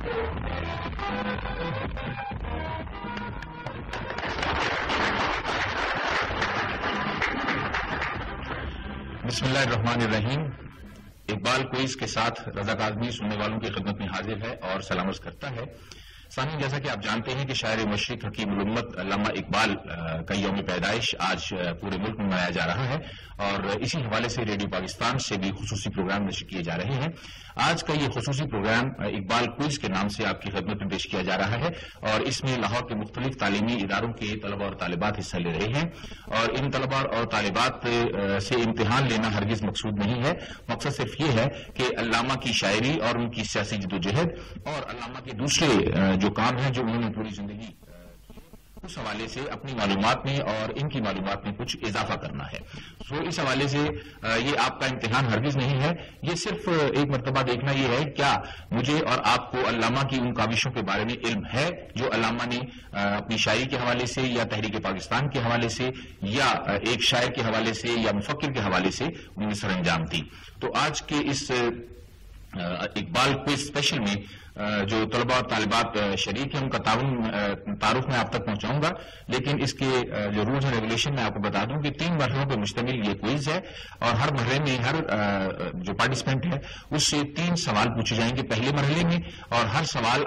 بسم اللہ الرحمن الرحیم۔ اقبال کوئز کے ساتھ رضا کاظمی سننے والوں کی خدمت میں حاضر ہے اور سلام عرض کرتا ہے۔ سامعین، جیسا کہ آپ جانتے ہیں کہ شاعر مشرق حکیم الامت علامہ اقبال کا یوم پیدائش آج پورے ملک میں منایا جا رہا ہے اور اسی حوالے سے ریڈیو پاکستان سے بھی خصوصی پروگرام نشر کیے جا رہے ہیں۔ آج کا یہ خصوصی پروگرام اقبال کوئز کے نام سے آپ کی خدمت میں پیش کیا جا رہا ہے اور اس میں لاہور کے مختلف تعلیمی اداروں کے طلبہ اور طالبات حصہ لے رہے ہیں اور ان طلبہ اور طالبات سے امتحان لینا ہرگز مقصود نہیں ہے۔ مقصد صرف یہ ہے کہ علامہ کی شاعری اور ان کی سیاسی جدوجہد اور علامہ کے دوسرے جو کام ہیں جو انہوں نے پوری زندگی اس حوالے سے اپنی معلومات میں اور ان کی معلومات میں کچھ اضافہ کرنا ہے۔ اس حوالے سے یہ آپ کا امتحان ہرگز نہیں ہے، یہ صرف ایک مرتبہ دیکھنا یہ ہے کیا مجھے اور آپ کو علامہ کی ان کاوشوں کے بارے میں علم ہے جو علامہ نے اپنی شاعری کے حوالے سے یا تحریک پاکستان کے حوالے سے یا ایک شاعر کے حوالے سے یا مفکر کے حوالے سے انہیں سر انجام دی۔ تو آج کے اس اقبال کوئز اسپیشل میں جو طلبہ اور طالبات شریک ہیں ان کا تعارف میں آپ تک پہنچاؤں گا، لیکن اس کے جو رولز اینڈ ریگولیشن میں آپ کو بتا دوں کہ 3 مرحلوں پر مشتمل یہ کوئز ہے اور ہر مرحلے میں ہر جو پارٹیسپینٹ ہے اس سے 3 سوال پوچھے جائیں گے پہلے مرحلے میں اور ہر سوال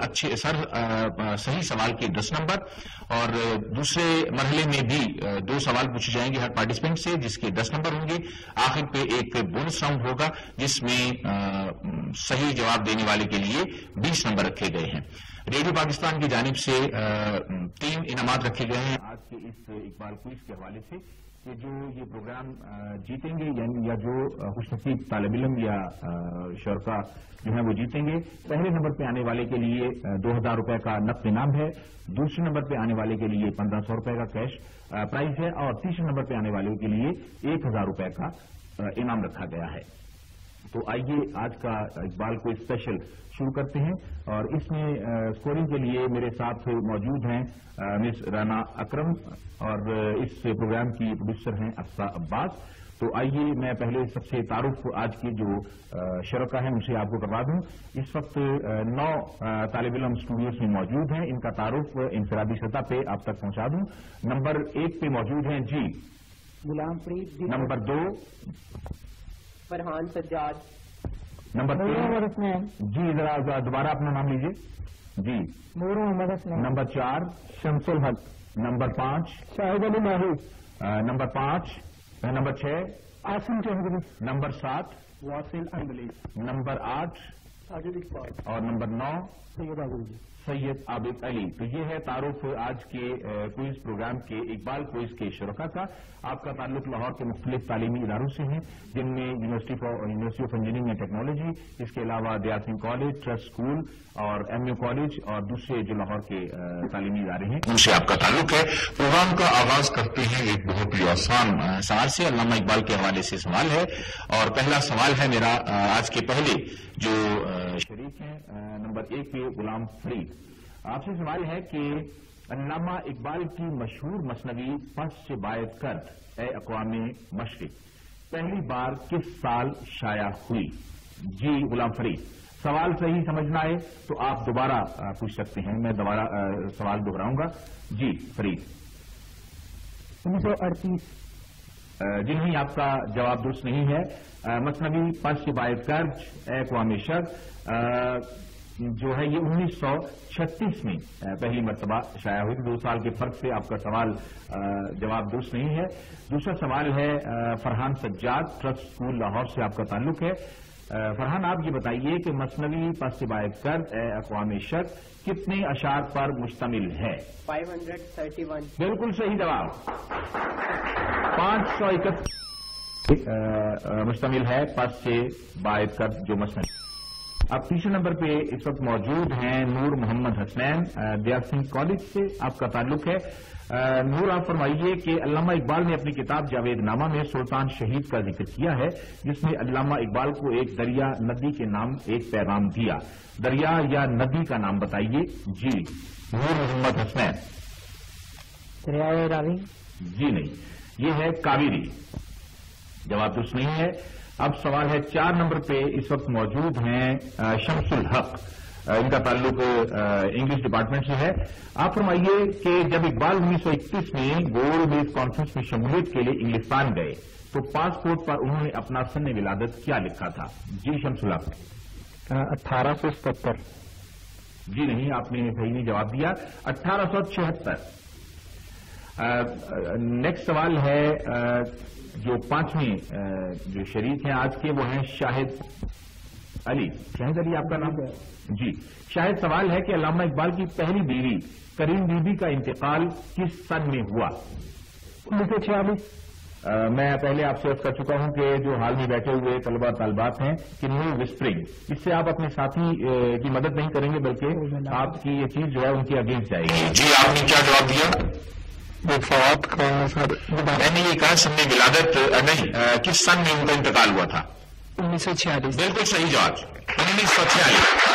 صحیح سوال کے 10 نمبر اور دوسرے مرحلے میں بھی 2 سوال پوچھے جائیں گے ہر پارٹیسپینٹ سے جس کے 10 نمبر ہوں گے۔ آخر پہ ایک بونس راؤنڈ ہوگا جس میں صحیح جواب دینے والے کے لیے 20 نمبر رکھے گئے ہیں۔ ریڈیو پاکستان کی جانب سے 3 انعامات رکھے گئے ہیں آج کے اس اقبال کوئز کے حوالے سے کہ جو یہ پروگرام جیتیں گے یعنی یا جو خوش نصیب طالب علم یا شرکا جو ہیں وہ جیتیں گے، پہلے نمبر پہ آنے والے کے لیے 2000 روپے کا نقد انعام ہے، دوسرے نمبر پہ آنے والے کے لیے 1500 روپے کا کیش پرائز ہے اور تیسرے نمبر پہ آنے والے کے لیے 1000 روپے کا انعام رکھا گیا ہے۔ تو آئیے آج کا اقبال کو اسپیشل شروع کرتے ہیں اور اس میں اسکورنگ کے لیے میرے ساتھ موجود ہیں مس رانا اکرم اور اس پروگرام کی پروڈیوسر ہیں افسا عباس۔ تو آئیے میں پہلے سب سے تعارف آج کے جو شرکا ہیں ان سے آپ کو کروا دوں۔ اس وقت 9 طالب علم اسٹوڈیوز میں موجود ہیں، ان کا تعارف انفرادی سطح پہ آپ تک پہنچا دوں۔ نمبر 1 پہ موجود ہیں جی غلام فرید، نمبر 2 فرحان سجاد، نمبر 3 جی ذرا دوبارہ اپنا نام لیجیے جی نور محمد حسنین، نمبر 4 شمس الحق، نمبر 5 شاہد علی ماہی، نمبر 6 عاصم چودھری، نمبر 7 واصل انبلی، نمبر 8 ساجد اقبال اور نمبر 9 سید عابد۔ سید عابد علی۔ تو یہ ہے تعارف آج کے کوئز پروگرام کے اقبال کوئز کے شرکا کا۔ آپ کا تعلق لاہور کے مختلف تعلیمی اداروں سے ہیں جن میں university of engineering and technology, اس کے علاوہ Dyal Singh college, trust school اور ایم یو کالج اور دوسرے جو لاہور کے تعلیمی ادارے ہیں ان سے آپ کا تعلق ہے۔ پروگرام کا آغاز کرتے ہیں ایک بہت ہی آسان سوال سے، علامہ اقبال کے حوالے سے سوال ہے اور پہلا سوال ہے میرا آج کے پہلے جو شریک ہیں نمبر 1 پہ غلام فرید۔ آپ سے سوال ہے کہ علامہ اقبال کی مشہور مثنوی پس سے باعث کرد اے اقوام مشرق پہلی بار کس سال شائع ہوئی؟ جی غلام فرید، سوال صحیح سمجھنا ہے تو آپ دوبارہ پوچھ سکتے ہیں، میں دوبارہ سوال دہراؤں گا۔ جی فرید۔ 1938۔ جی نہیں، آپ کا جواب درست نہیں ہے۔ مثنوی پس سے باعث کرد اے اقوام شرق جو ہے یہ 1936 میں پہلی مرتبہ شائع ہوئی، 2 سال کے فرق سے آپ کا سوال جواب درست نہیں ہے۔ دوسرا سوال ہے فرحان سجاد، ٹرسٹ اسکول لاہور سے آپ کا تعلق ہے۔ فرحان، آپ یہ بتائیے کہ مثنوی پس سے باعث کرد اے اقوام شرق کتنے اشعار پر مشتمل ہے؟ 531۔ بالکل صحیح جواب۔ 531 مشتمل ہے پس سے باعث کرد جو مثنوی۔ اب تیسرے نمبر پہ اس وقت موجود ہیں نور محمد حسنین، دیا سنگھ کالج سے آپ کا تعلق ہے۔ نور، آپ فرمائیے کہ علامہ اقبال نے اپنی کتاب جاوید نامہ میں سلطان شہید کا ذکر کیا ہے جس میں علامہ اقبال کو ایک دریا ندی کے نام ایک پیغام دیا، دریا یا ندی کا نام بتائیے۔ جی نور محمد حسنین۔ دریائے راوی۔ جی نہیں، یہ ہے کاویری، جواب درست نہیں ہے۔ اب سوال ہے 4 نمبر پہ اس وقت موجود ہیں شمس الحق۔ ان کا تعلق انگلش ڈپارٹمنٹ سے ہے. آپ فرمائیے کہ جب اقبال 1931 میں گولڈ بیس کانفرنس میں شمولیت کے لیے انگلستان گئے تو پاسپورٹ پر انہوں نے اپنا سن ولادت کیا لکھا تھا؟ جی شمس الحق. 1877. جی نہیں، آپ نے صحیح نہیں جواب دیا. 1876. نیکسٹ سوال ہے، جو پانچویں جو شریک ہیں آج کے وہ ہیں شاہد علی. شاہد علی آپ کا نام؟ جی. شاہد، سوال ہے کہ علامہ اقبال کی پہلی بیوی کریم بی بی کا انتقال کس سن میں ہوا؟ 1946. میں پہلے آپ سے عرض کر چکا ہوں کہ جو حال میں بیٹھے ہوئے طلبہ طالبات ہیں کہ نو وسپرنگ، اس سے آپ اپنے ساتھی کی مدد نہیں کریں گے بلکہ آپ کی یہ چیز جو ہے ان کی اگینسٹ جائے گی. جی آپ نے کیا جواب دیا؟ وفات کا سر میں نے یہ کہا سن ولادت نہیں، کس سن میں ان کا انتقال ہوا تھا؟ 1946. بالکل صحیح جواب، 1946.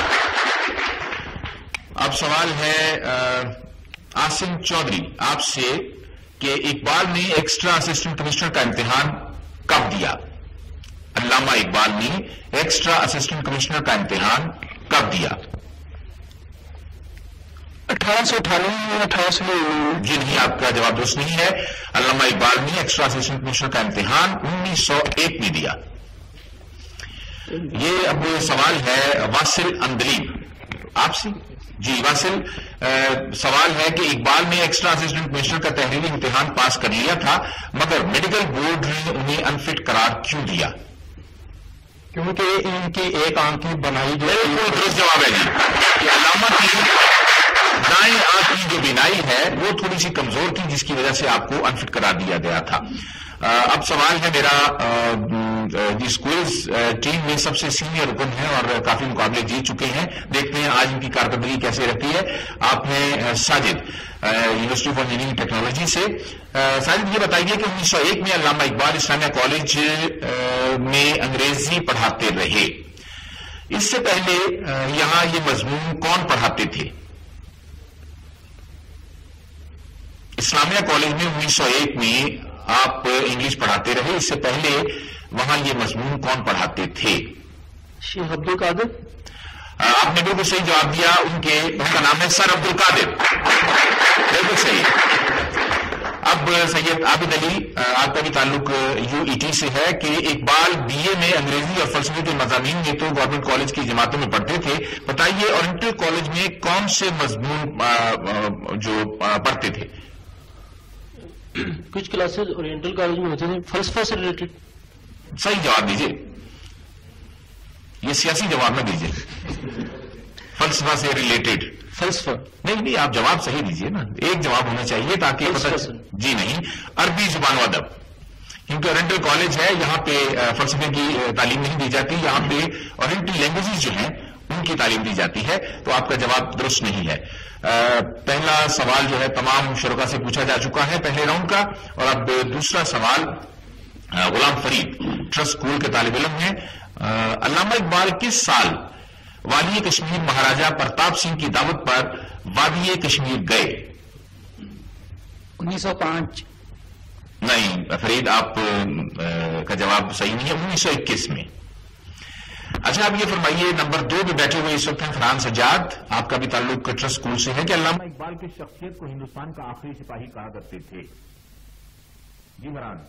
اب سوال ہے آسم چودھری آپ سے کہ اقبال نے ایکسٹرا اسسٹنٹ کمشنر کا امتحان کب دیا؟ علامہ اقبال نے ایکسٹرا اسسٹنٹ کمشنر کا امتحان کب دیا؟ 1898 یا 1899. جی نہیں، آپ کا جواب درست نہیں ہے. علامہ اقبال نے ایکسٹرا اسسٹنٹ کمشنر کا امتحان 1901 میں دیا. یہ اب سوال ہے واصل اندلیب آپ سے. جی واصل، سوال ہے کہ اقبال نے ایکسٹرا اسسٹنٹ کمشنر کا تحریری امتحان پاس کر لیا تھا مگر میڈیکل بورڈ نے انہیں انفٹ قرار کیوں دیا؟ کیونکہ ان کی ایک آنکھ بنائی جو بالکل درست جواب ہے جی کہ علامہ کی دائیں آنکھ کی جو بینائی ہے وہ تھوڑی سی کمزور تھی جس کی وجہ سے آپ کو انفٹ قرار دیا گیا تھا. اب سوال ہے میرا، جس کوئز ٹیم میں سب سے سینئر رکن ہیں اور کافی مقابلے جیت چکے ہیں، دیکھتے ہیں آج ان کی کارکردگی کیسے رہتی ہے. آپ نے Sajid university of engineering technology سے. ساجد یہ بتائیے کہ 1901 میں علامہ اقبال اسلامیہ کالج میں انگریزی پڑھاتے رہے، اس سے پہلے یہاں یہ مضمون کون پڑھاتے تھے؟ اسلامیہ کالج میں 1901 میں آپ انگلش پڑھاتے رہے، اس سے پہلے وہاں یہ مضمون کون پڑھاتے تھے؟ شیخ عبد القادر. آپ نے بالکل صحیح جواب دیا. ان کا نام ہے سر عبد القادر. بالکل صحیح. اب سید عابد علی، آپ کا بھی تعلق UET سے ہے کہ اقبال BA میں انگریزی اور فلسفے کے مضامین میں تو گورنمنٹ کالج کی جماعتوں میں پڑھتے تھے، بتائیے اورینٹل کالج میں کون سے مضمون جو پڑھتے تھے؟ کچھ کلاسز اورینٹل کالج میں ہوتے تھے فلسفہ سے ریلیٹڈ. صحیح جواب دیجیے، یہ سیاسی جواب نہ دیجیے. فلسفہ سے ریلیٹڈ فلسفہ نہیں، آپ جواب صحیح دیجیے نا، ایک جواب ہونا چاہیے تاکہ پتہ. جی نہیں، عربی زبان و ادب، کیونکہ اورینٹل کالج ہے یہاں پہ فلسفے کی تعلیم نہیں دی جاتی، یہاں پہ اورینٹل لینگویجز جو ہیں ان کی تعلیم دی جاتی ہے. تو آپ کا جواب درست نہیں ہے. پہلا سوال جو ہے تمام شرکا سے پوچھا جا چکا ہے پہلے راؤنڈ کا، اور اب دوسرا سوال غلام فرید ٹرسٹ اسکول کے طالب علم ہیں. علامہ اقبال کس سال والی کشمیر مہاراجہ پرتاپ سنگھ کی دعوت پر وادی کشمیر گئے؟ 1905. نہیں فرید، آپ کا جواب صحیح نہیں ہے، 1921 میں. اچھا آپ یہ فرمائیے، نمبر 2 پہ بیٹھے ہوئے اس وقت ہیں فرحان سجاد، آپ کا بھی تعلق ٹرسٹ اسکول سے ہے، کہ علامہ اقبال کی شخصیت کو ہندوستان کا آخری سپاہی کہا کرتے تھے؟ جی فرحان.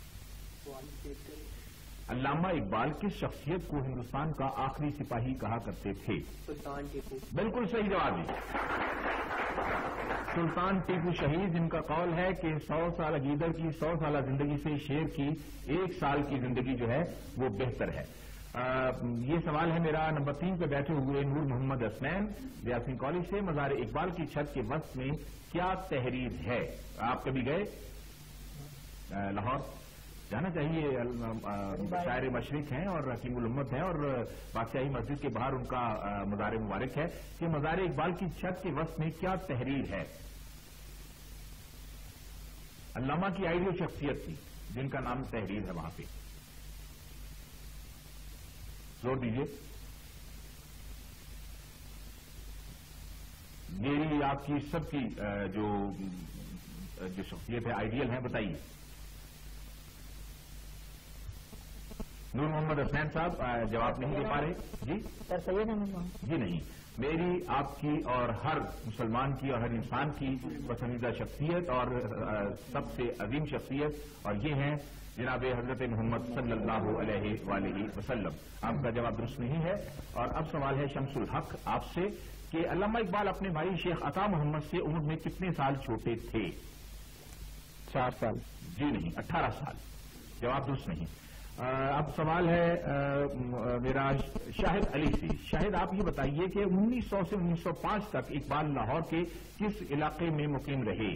علامہ اقبال کس شخصیت کو ہندوستان کا آخری سپاہی کہا کرتے تھے؟ سلطان ٹیپو. بالکل صحیح جواب دی. سلطان ٹیپو شہید، جن کا قول ہے کہ 100 سال گیدڑ کی 100 سالہ زندگی سے شیر کی 1 سال کی زندگی جو ہے وہ بہتر ہے. یہ سوال ہے میرا نمبر 3 پہ بیٹھے ہوئے نور محمد اسمین ریاض کالج سے. مزار اقبال کی چھت کے وسط میں کیا تحریر ہے؟ آپ کبھی گئے لاہور؟ جانا چاہیے. شاعر مشرق ہیں اور حکیم الامت ہیں اور بادشاہی مسجد کے باہر ان کا مزار مبارک ہے. کہ مزار اقبال کی چھت کے وسط میں کیا تحریر ہے؟ علامہ کی آئیڈیل شخصیت تھی جن کا نام تحریر ہے وہاں پہ. زور دیجیے. میری آپ کی سب کی جو شخصیت ہے آئیڈیل ہے، بتائیے. نور محمد حسنین صاحب جواب نہیں دے پا رہے. جی سر سید احمد. جی نہیں، میری آپ کی اور ہر مسلمان کی اور ہر انسان کی پسندیدہ شخصیت اور سب سے عظیم شخصیت اور یہ ہیں جناب حضرت محمد صلی اللہ علیہ وآلہ وسلم. آپ کا جواب درست نہیں ہے. اور اب سوال ہے شمس الحق آپ سے کہ علامہ اقبال اپنے بھائی شیخ عطا محمد سے عمر میں کتنے سال چھوٹے تھے؟ 4 سال. جی نہیں، 18 سال. جواب درست نہیں. اب سوال ہے میرا شاہد علی سے. شاہد آپ یہ بتائیے کہ 1900 سے 1905 تک اقبال لاہور کے کس علاقے میں مقیم رہے؟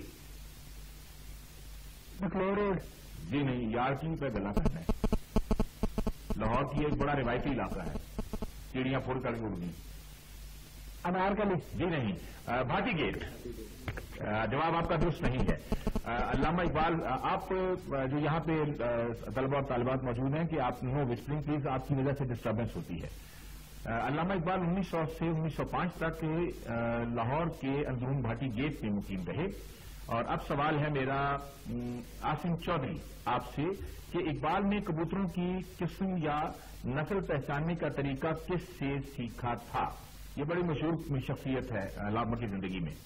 بکلور روڈ. جی نہیں، یار کی پہ گلا کرنا ہے. لاہور کی ایک بڑا روایتی علاقہ ہے، چڑیاں پھوڑ کر کے اڑ گئی. انارکلی. جی نہیں، بھاٹی گیٹ. جواب آپ کا درست نہیں ہے. علامہ اقبال آپ جو یہاں پہ طلبہ اور طالبات موجود ہیں کہ آپ نو وسپرنگ پلیز، آپ کی وجہ سے ڈسٹربنس ہوتی ہے. علامہ اقبال 1900 سے 1905 تک لاہور کے اندرون بھاٹی گیٹ میں مقیم رہے. اور اب سوال ہے میرا عاصم چودھری آپ سے کہ اقبال نے کبوتروں کی قسم یا نسل پہچاننے کا طریقہ کس سے سیکھا تھا؟ یہ بڑی مشہور شخصیت ہے علامہ کی زندگی میں.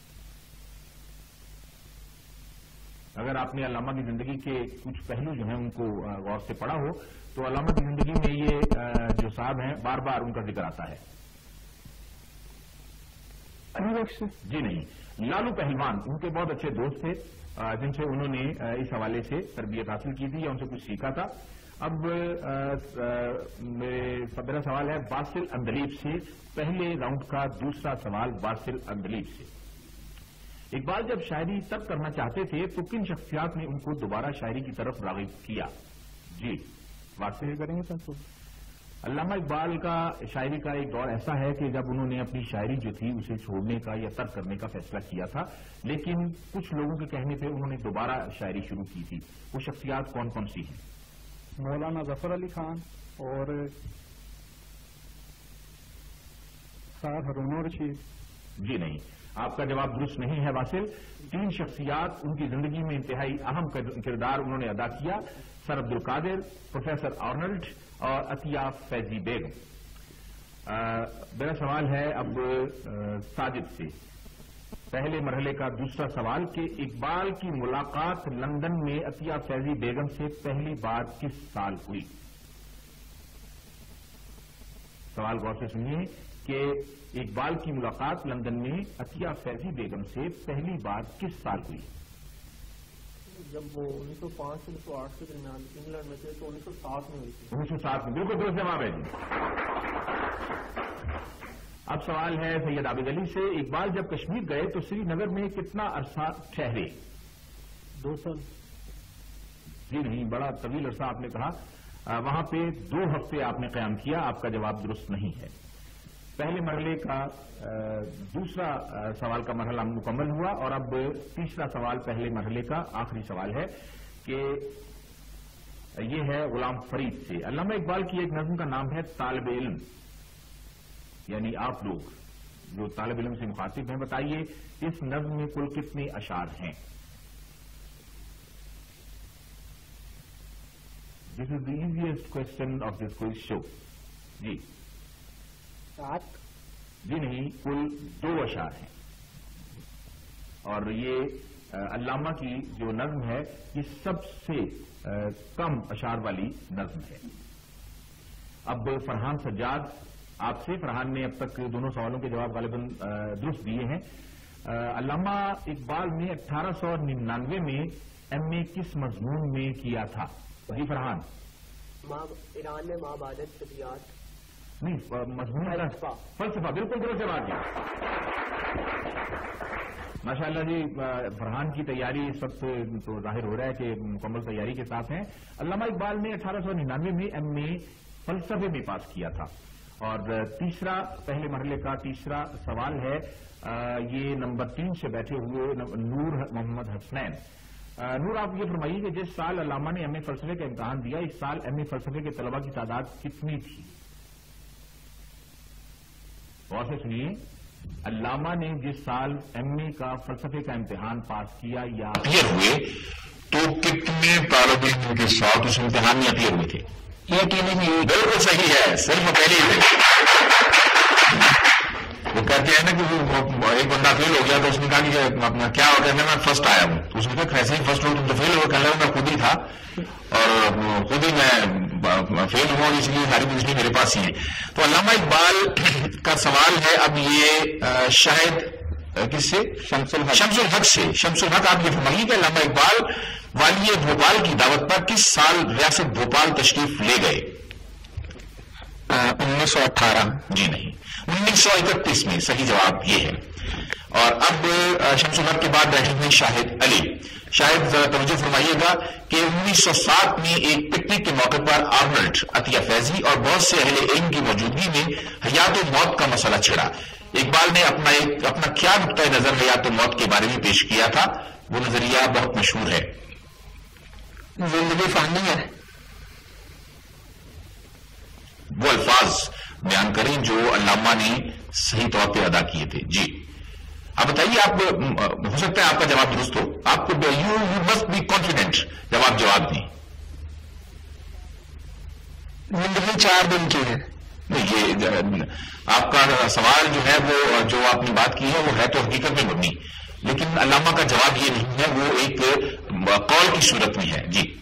اگر آپ نے علامہ کی زندگی کے کچھ پہلو جو ہیں ان کو غور سے پڑھا ہو تو علامہ کی زندگی میں یہ جو صاحب ہیں بار بار ان کا ذکر آتا ہے. جی نہیں، لالو پہلوان ان کے بہت اچھے دوست تھے جن سے انہوں نے اس حوالے سے تربیت حاصل کی تھی یا ان سے کچھ سیکھا تھا. اب میرا سوال ہے باسل اندلیب سے. پہلے راؤنڈ کا دوسرا سوال باسل اندلیب سے. اقبال جب شاعری ترک کرنا چاہتے تھے تو کن شخصیات نے ان کو دوبارہ شاعری کی طرف راغب کیا؟ جی واضح کریں گے سر. علامہ اقبال کا شاعری کا ایک دور ایسا ہے کہ جب انہوں نے اپنی شاعری جو تھی اسے چھوڑنے کا یا ترک کرنے کا فیصلہ کیا تھا، لیکن کچھ لوگوں کے کہنے پہ انہوں نے دوبارہ شاعری شروع کی تھی. وہ شخصیات کون کون سی ہیں؟ مولانا ظفر علی خان اور سعد ہارون رشید. جی نہیں، آپ کا جواب درست نہیں ہے واصل. 3 شخصیات ان کی زندگی میں انتہائی اہم کردار انہوں نے ادا کیا: سر عبد القادر، پروفیسر آرنلڈ اور عطیہ فیضی بیگم. میرا سوال ہے اب ساجد سے. پہلے مرحلے کا دوسرا سوال کہ اقبال کی ملاقات لندن میں عطیہ فیضی بیگم سے پہلی بار کس سال ہوئی؟ سوال غور سے سنیے کہ اقبال کی ملاقات لندن میں عطیہ فیضی بیگم سے پہلی بار کس سال ہوئی؟ جب وہ 1905 سے 1908 کے درمیان انگلینڈ میں تھے تو 1907 میں ہوئی تھی. 1907 میں، بالکل درست جواب ہے جی. اب سوال ہے سید عابد علی سے. اقبال جب کشمیر گئے تو سری نگر میں کتنا عرصہ ٹھہرے؟ 2 سال. جی نہیں، بڑا طویل عرصہ آپ نے کہا. وہاں پہ 2 ہفتے آپ نے قیام کیا. آپ کا جواب درست نہیں ہے. پہلے مرحلے کا دوسرا سوال کا مرحلہ مکمل ہوا اور اب تیسرا سوال پہلے مرحلے کا آخری سوال ہے کہ یہ ہے غلام فرید سے. علامہ اقبال کی ایک نظم کا نام ہے طالب علم، یعنی آپ لوگ جو طالب علم سے مخاطب ہیں. بتائیے اس نظم میں کل کتنے اشعار ہیں؟ This is the easiest question of this quiz show. جی 7. جی نہیں، کل 2 اشعار ہیں. اور یہ علامہ کی جو نظم ہے یہ سب سے کم اشعار والی نظم ہے. اب فرحان سجاد آپ سے. فرحان نے اب تک دونوں سوالوں کے جواب غالباً درست دیے ہیں. علامہ اقبال نے 1899 میں MA کس مضمون میں کیا تھا؟ جی فرحان. ایران میں مابعد طبیعت. نہیں، مضمون فلسفہ. بالکل درست جواب دیا. ماشاء اللہ جی. فرحان کی تیاری اس وقت تو ظاہر ہو رہا ہے کہ مکمل تیاری کے ساتھ ہیں. علامہ اقبال نے 1899 میں MA فلسفے میں پاس کیا تھا. اور تیسرا پہلے مرحلے کا تیسرا سوال ہے یہ نمبر 3 سے بیٹھے ہوئے نور محمد حسنین. نور آپ یہ فرمائیے کہ جس سال علامہ نے MA فلسفے کا امتحان دیا اس سال MA فلسفے کے طلبہ کی تعداد کتنی تھی؟ غور سے سنیے. علامہ نے جس سال MA کا فلسفے کا امتحان پاس کیا یا اپیئر ہوئے تو کتنے طالب علم کے ساتھ اس امتحان میں اپیئر ہوئے تھے؟ یہ اکیلے نہیں. بالکل صحیح ہے, صرف اکیلے ہی تھے. وہ کہتے ہیں نا کہ وہ ایک بندہ فیل ہو گیا تو اس نے کہا کہ اپنا کیا ہو گیا, میں فرسٹ آیا ہوں. تو اس نے کہا ایسے ہی فرسٹ ہو تم تو فیل ہو, کہنے لگا میں خود ہی تھا اور خود ہی میں فیل ہوا, اس لیے ساری پوزیشن میرے پاس ہی ہے. تو علامہ اقبال کا سوال ہے اب یہ شاید کس سے, شمس الحق سے. شمس الحق آپ یہ فرمائیے کہ علامہ اقبال والی بھوپال کی دعوت پر کس سال ریاست بھوپال تشریف لے گئے؟ 1918. جی نہیں, 1931 میں. صحیح جواب یہ ہے. اور اب شمس الحق کے بعد بیٹھے ہوئے شاہد علی. شاید ذرا توجہ فرمائیے گا کہ 1907 میں ایک پکنک کے موقع پر آرنلڈ, عطیہ فیضی اور بہت سے اہل علم کی موجودگی میں حیات و موت کا مسئلہ چھڑا. اقبال نے اپنا کیا نقطۂ نظر حیات و موت کے بارے میں پیش کیا تھا؟ وہ نظریہ بہت مشہور ہے. زندگی فانی ہے. وہ الفاظ بیان کریں جو علامہ نے صحیح طور پہ ادا کیے تھے. جی آپ بتائیے, آپ ہو سکتا ہے آپ کا جواب درست ہو, آپ کو یو مسٹ بی کانفیڈنٹ جب آپ جواب دیں. زندگی 4 دن کی ہے. یہ آپ کا سوال جو ہے وہ جو آپ نے بات کی ہے وہ ہے تو حقیقت میں مبنی, لیکن علامہ کا جواب یہ نہیں ہے, وہ ایک قول کی صورت میں ہے. جی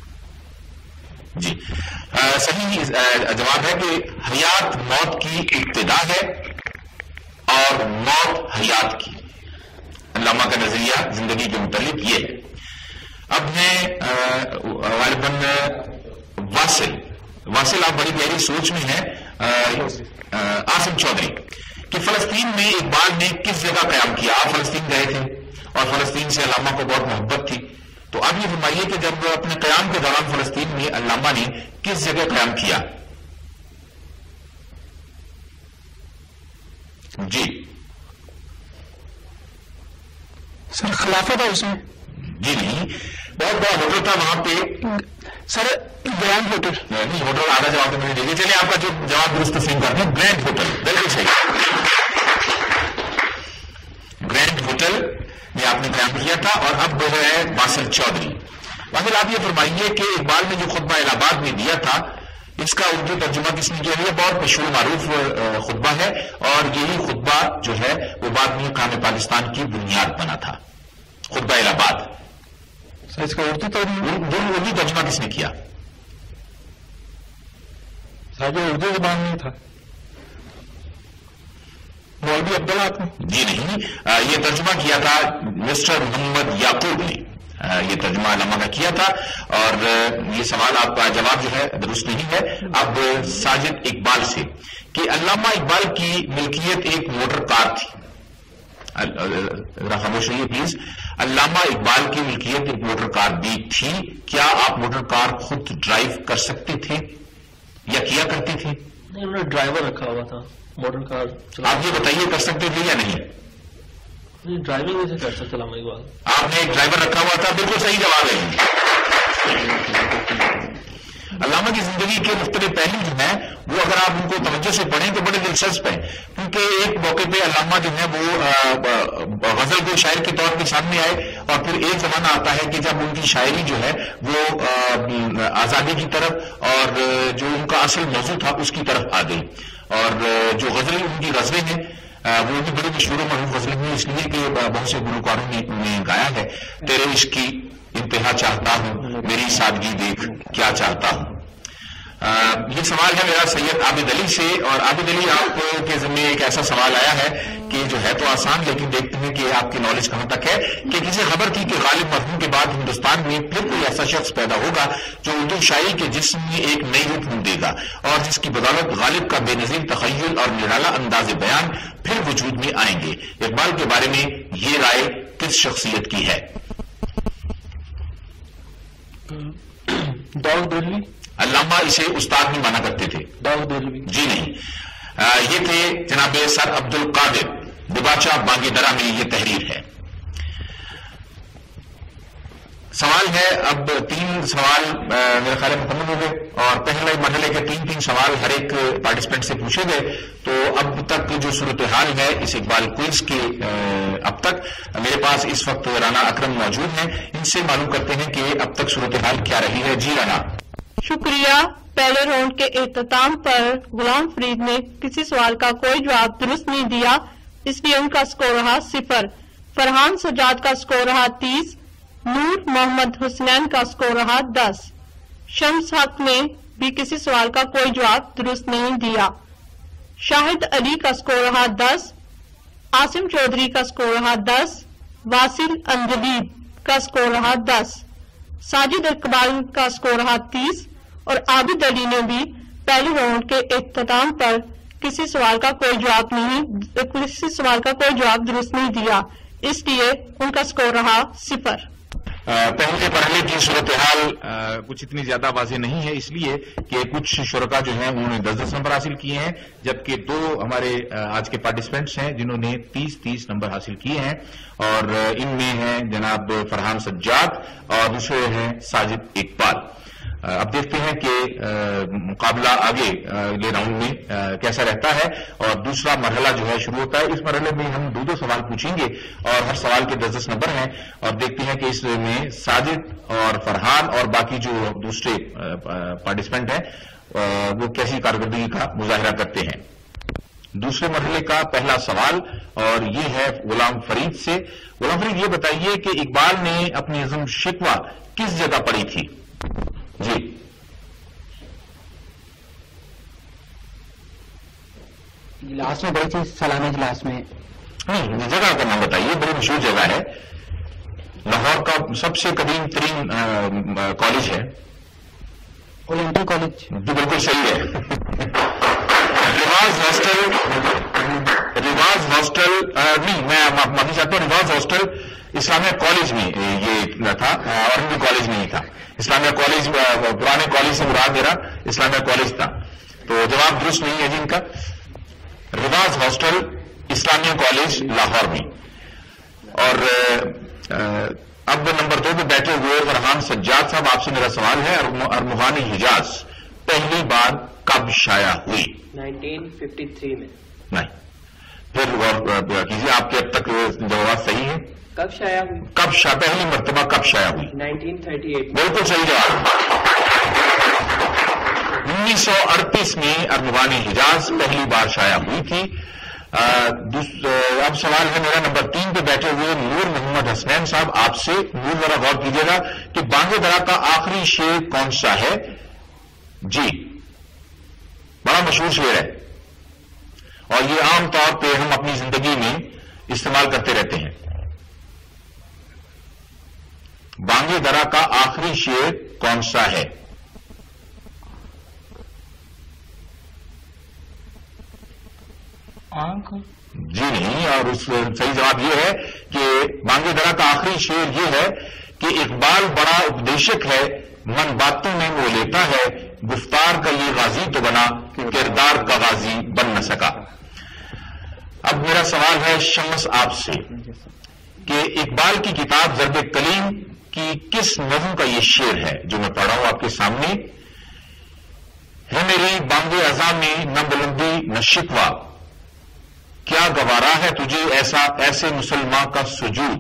جی صحیح جواب ہے کہ حیات موت کی ابتدا ہے اور موت حیات کی. علامہ کا نظریہ زندگی کے متعلق یہ ہے. اب میں غالباً واصل آپ بڑی گہری سوچ میں ہیں. آصم چودھری کہ فلسطین میں اقبال نے کس جگہ قیام کیا؟ آپ فلسطین گئے تھے اور فلسطین سے علامہ کو بہت محبت تھی, تو اب یہ فرمائیے کہ جب اپنے قیام کے دوران فلسطین میں علامہ نے کس جگہ قیام کیا؟ جی سر خلافت ہے اس میں. جی نہیں, بہت بڑا ہوٹل تھا وہاں پہ. Sir grand hotel. نہیں, ہوٹل آدھا جواب تو میں نے دے دیا. چلیے آپ کا جو جواب درست تسلیم کرتے ہیں, گرینڈ ہوٹل. بالکل صحیح, گرینڈ ہوٹل میں آپ نے قیام کیا تھا. اور اب وہ ہے واصل چودھری. واصل آپ یہ فرمائیے کہ اقبال نے جو خطبہ الہ آباد میں دیا تھا اس کا اردو ترجمہ کس نے کیا؟ یہ بہت مشہور معروف خطبہ ہے اور یہی خطبہ جو ہے وہ بعد میں قیام پاکستان کی بنیاد بنا تھا. خطبہ الہ آباد اس کا اردو ترجمہ کس نے کیا؟ سر اردو زبان میں تھا, مولوی عبداللہ نے. جی نہیں, یہ ترجمہ کیا تھا مسٹر محمد یعقوب نے. یہ ترجمہ علامہ کا کیا تھا. اور یہ سوال آپ کا جواب جو ہے درست نہیں ہے. اب ساجد اقبال سے کہ علامہ اقبال کی ملکیت ایک موٹر کار تھی. ذرا خاموش رہیے پلیز. علامہ اقبال کی ملکیت ایک موٹر کار بھی تھی. کیا آپ موٹر کار خود ڈرائیو کر سکتے تھے یا کیا کرتے تھے؟ نہیں, انہوں نے ڈرائیور رکھا ہوا تھا موٹر کار. آپ یہ بتائیے کر سکتے تھے یا نہیں؟ ڈرائیونگ نہیں کر سکتے علامہ اقبال. آپ نے ایک ڈرائیور رکھا ہوا تھا. بالکل صحیح جواب ہے. علامہ کی زندگی کے مختلف پہلو جو ہیں وہ اگر آپ ان کو توجہ سے پڑھیں تو بڑے دلچسپ ہیں, کیونکہ ایک موقع پہ علامہ جو ہے وہ غزل کے شاعر کے طور پہ سامنے آئے اور پھر ایک زمانہ آتا ہے کہ جب ان کی شاعری جو ہے وہ آزادی کی طرف اور جو ان کا اصل موضوع تھا اس کی طرف آ گئی. اور جو غزلیں ان کی غزلیں ہیں وہ بھی بڑی مشہور و معروف غزلیں ہیں, اس لیے کہ بہت سے گلوکاروں نے انہیں گایا ہے. تیرے عشق کی انتہا چاہتا ہوں, میری سادگی دیکھ کیا چاہتا ہوں. یہ سوال ہے میرا سید عابد علی سے. اور عابد علی آپ کے ذمہ ایک ایسا سوال آیا ہے کہ جو ہے تو آسان, لیکن دیکھتے ہیں کہ آپ کی نالج کہاں تک ہے. کہ کسی خبر تھی کہ غالب مرحوم کے بعد ہندوستان میں پھر کوئی ایسا شخص پیدا ہوگا جو اردو شاعری کے جسم میں ایک نئی روح دے گا اور جس کی بدولت غالب کا بے نظیر تخیل اور نرالا انداز بیان پھر وجود میں آئیں گے. اقبال کے بارے میں یہ رائے کس شخصیت کی ہے؟ داؤد دہلوی. علامہ اسے استاد بھی مانا کرتے تھے. داؤد دہلوی. جی نہیں, یہ تھے جناب سر عبد القادر دباچہ بانگی درہ میں یہ تحریر ہے. سوال ہے اب 3 سوال میرے خیال میں مکمل ہو گئے اور پہلے مرحلے کے 3 سوال ہر ایک پارٹیسپینٹ سے پوچھے گئے. تو اب تک جو صورتحال ہے اس اقبال کوئز کے اب تک میرے پاس اس وقت رانا اکرم موجود ہیں. ان سے معلوم کرتے ہیں کہ اب تک صورتحال کیا رہی ہے. جی رانا. شکریہ. پہلے راؤنڈ کے اختتام پر غلام فرید نے کسی سوال کا کوئی جواب درست نہیں دیا، اس لیے ان کا سکور رہا 0۔ فرحان سجاد کا سکور رہا 30۔ نور محمد حسنین کا سکور رہا 10۔ شمس حق نے بھی کسی سوال کا کوئی جواب درست نہیں دیا۔ شاہد علی کا سکور رہا 10۔ عاصم چودھری کا سکور رہا 10۔ واصل اندلیب کا سکور رہا 10۔ ساجد اقبال کا سکور رہا 30۔ اور عابد علی نے بھی پہلے راؤنڈ کے اختتام پر کسی سوال کا کوئی جواب درست نہیں دیا، اس لیے ان کا سکور رہا 0۔ پہلے مرحلے کی صورتحال کچھ اتنی زیادہ واضح نہیں ہے، اس لیے کہ کچھ شرکاء جو ہیں انہوں نے 10-10 نمبر حاصل کیے ہیں، جبکہ 2 ہمارے آج کے پارٹیسپینٹس ہیں جنہوں نے 30-30 نمبر حاصل کیے ہیں، اور ان میں ہیں جناب فرحان سجاد اور دوسرے ہیں ساجد اقبال۔ اب دیکھتے ہیں کہ مقابلہ آگے اگلے راؤنڈ میں کیسا رہتا ہے، اور دوسرا مرحلہ جو ہے شروع ہوتا ہے۔ اس مرحلے میں ہم 2 سوال پوچھیں گے اور ہر سوال کے 10-10 نمبر ہیں، اور دیکھتے ہیں کہ اس میں ساجد اور فرحان اور باقی جو دوسرے پارٹیسپینٹ ہیں وہ کیسی کارکردگی کا مظاہرہ کرتے ہیں۔ دوسرے مرحلے کا پہلا سوال اور یہ ہے غلام فرید سے۔ غلام فرید، یہ بتائیے کہ اقبال نے اپنی عزم شکوہ کس جگہ پڑھی تھی؟ جی اجلاس میں پڑھی تھی، سالانہ اجلاس میں۔ نہیں، جگہ کا نام بتائیے، بڑی مشہور جگہ ہے، لاہور کا سب سے قدیم ترین کالج ہے۔ Olympic college? جو بالکل صحیح ہے۔ رواز ہاسٹل نہیں، میں معافی چاہتا ہوں، رواز ہاسٹل اسلامیہ کالج میں یہ تھا، اور ہندو کالج میں ہی تھا۔ اسلامیہ کالج پرانے کالج سے مراد میرا اسلامیہ کالج تھا، تو جواب درست نہیں ہے جی ان کا۔ رواز ہاسٹل اسلامیہ کالج لاہور میں۔ اور اب نمبر 2 پہ بیٹھے ہوئے فرحان سجاد صاحب، آپ سے میرا سوال ہے، ارمغان حجاز پہلی بار کب شائع ہوئی؟ 1953 میں۔ نہیں، پھر غور کیجیے، آپ کے اب تک جواب صحیح ہیں۔ کب شائع ہوئی؟ پہلی مرتبہ کب شائع ہوئی؟ 1938۔ بالکل صحیح جواب۔ 1938 میں ارمغان حجاز پہلی بار شائع ہوئی تھی۔ اب سوال ہے میرا نمبر 3 پہ بیٹھے ہوئے نور محمد حسنین صاحب، آپ سے۔ نور ذرا غور کیجیے گا کہ بانگ درا کا آخری شعر کون سا ہے؟ جی، بڑا مشہور شعر ہے، اور یہ عام طور پہ ہم اپنی زندگی میں استعمال کرتے رہتے ہیں۔ بانگ درا کا آخری شعر کون سا ہے؟ آنکھ؟ جی نہیں، اور صحیح جواب یہ ہے کہ بانگ درا کا آخری شعر یہ ہے کہ اقبال بڑا اپدیشک ہے، من باتوں میں وہ لیتا ہے، گفتار کا یہ غازی تو بنا، کردار کا غازی بن نہ سکا۔ اب میرا سوال ہے شمس آپ سے کہ اقبال کی کتاب ضرب کلیم کی کس نظم کا یہ شعر ہے جو میں پڑھ رہا ہوں آپ کے سامنے؟ ہے میری بانگ ازاں میں نہ بلندی نہ شکوہ، کیا گوارا ہے تجھے ایسے مسلمان کا سجود۔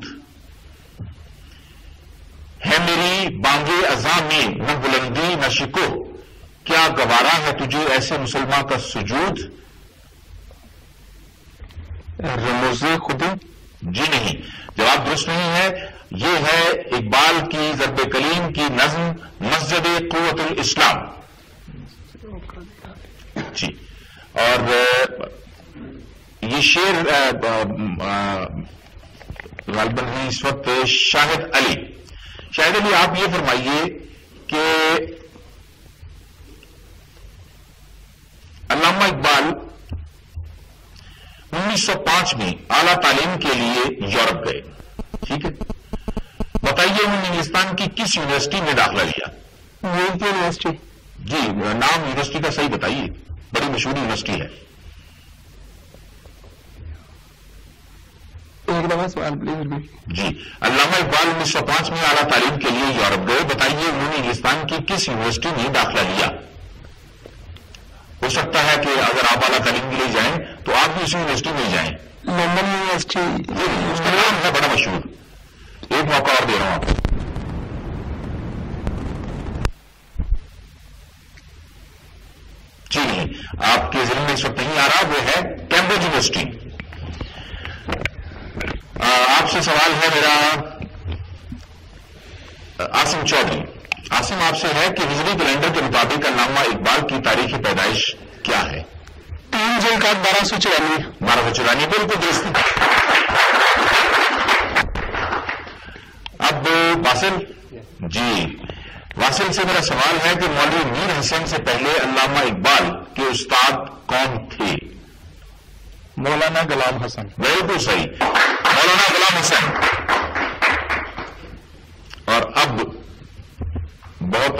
ہے میری بانگ ازاں میں نہ بلندی نہ شکو، کیا گوارا ہے تجھے ایسے مسلمان کا سجود۔ رموز خودی؟ جی نہیں، جواب درست نہیں ہے۔ یہ ہے اقبال کی ضرب کلیم کی نظم مسجد قوت الاسلام۔ جی، اور یہ شعر غالباً ہے اس وقت شاہد علی۔ شاہد علی، آپ یہ فرمائیے کہ علامہ اقبال 1905 میں اعلی تعلیم کے لیے یورپ گئے، ٹھیک ہے؟ بتائیے انہوں نے انگلستان کی کس یونیورسٹی میں داخلہ لیا؟ یونیورسٹی؟ جی، نام یونیورسٹی کا صحیح بتائیے، بڑی مشہور یونیورسٹی ہے۔ ایک دفعہ سوال پلیز۔ جی، علامہ اقبال 1905 میں اعلیٰ تعلیم کے لیے یورپ گئے، بتائیے انہوں نے انگلستان کی کس یونیورسٹی میں داخلہ لیا؟ ہو سکتا ہے کہ اگر آپ اعلیٰ تعلیم کے لیے جائیں تو آپ بھی اسی یونیورسٹی میں جائیں۔ London university? اس کا نام ہے بڑا مشہور، ایک موقع اور دے رہا ہوں آپ کو۔ آپ کے ذہن میں اس وقت نہیں آ رہا، وہ ہے کیمبرج یونیورسٹی. آپ سے سوال ہے میرا عاصم چودھری. عاصم آپ سے ہے کہ ہجری کیلنڈر کے مطابق علامہ اقبال کی تاریخ پیدائش کیا ہے؟ 3 ذوالقعدہ 1294. 1294 بالکل درست. اب واصل جی، واصل سے میرا سوال ہے کہ مولوی میر حسن سے پہلے علامہ اقبال کے استاد کون تھے؟ مولانا غلام حسن. بالکل صحیح، مولانا غلام حسن. اور اب بہت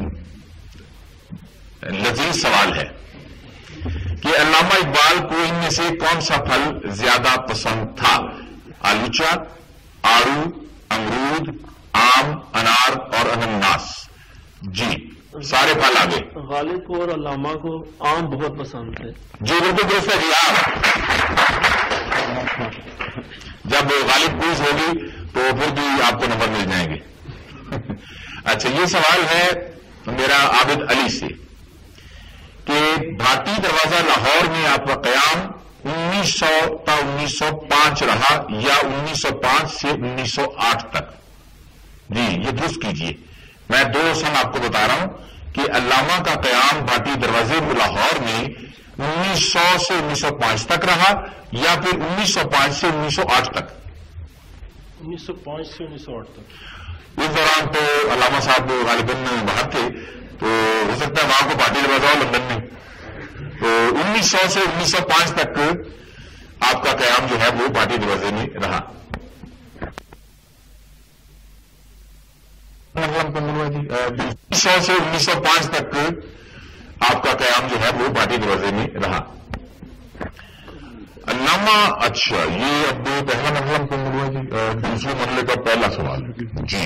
لذیذ سوال ہے کہ علامہ اقبال کو ان میں سے کون سا پھل زیادہ پسند تھا؟ آلوچا، آڑو، امرود، آم، انار اور انناس. جی سارے پھل آگے. غالب کو اور علامہ کو آم بہت پسند تھے. جی بالکل درست ہے. جی آپ جب غالب کوئز ہوگی تو پھر بھی آپ کو نمبر مل جائیں گے. اچھا، یہ سوال ہے میرا عابد علی سے کہ بھاٹی دروازہ لاہور میں آپ کا قیام 1900 تا 1905 رہا یا 1905 سے 1908 تک؟ جی یہ درست کیجئے. میں 2 سن آپ کو بتا رہا ہوں کہ علامہ کا قیام بھاٹی دروازے لاہور میں 1900 سے 1905 تک رہا یا پھر 1905 سے 1908 تک؟ 1905 سے 1908 تک. اس دوران تو علامہ صاحب غالباً باہر تھے، تو ہو سکتا ہے وہاں کو پارٹی دروازہ ہو لندن میں. تو 1900 سے 1905 تک آپ کا قیام جو ہے وہ پارٹی دروازے میں رہا. 1900 سے 1905 تک آپ کا قیام جو ہے وہ پارٹی دروازے میں رہا. علامہ اچھا، یہ اب پہلا مرحلہ جی دوسرے مرحلے کا پہلا سوال. جی